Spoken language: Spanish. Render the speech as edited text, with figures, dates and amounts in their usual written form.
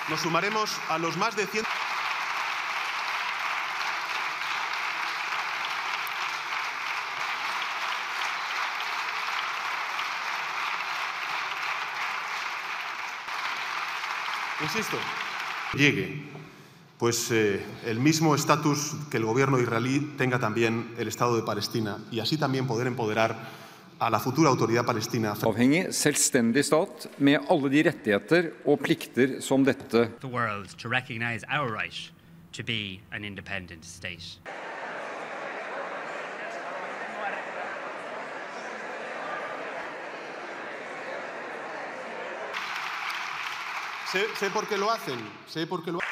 Nos sumaremos a los más de 100... Insisto, llegue, pues el mismo estatus que el gobierno israelí tenga también el Estado de Palestina y así también poder empoderar a la futura autoridad palestina. Avhengig, selvstendig stat med alle de rettigheter og plikter som dette. The world to recognize our right to be an independent state. Sé por qué lo hacen, sé por qué lo hacen.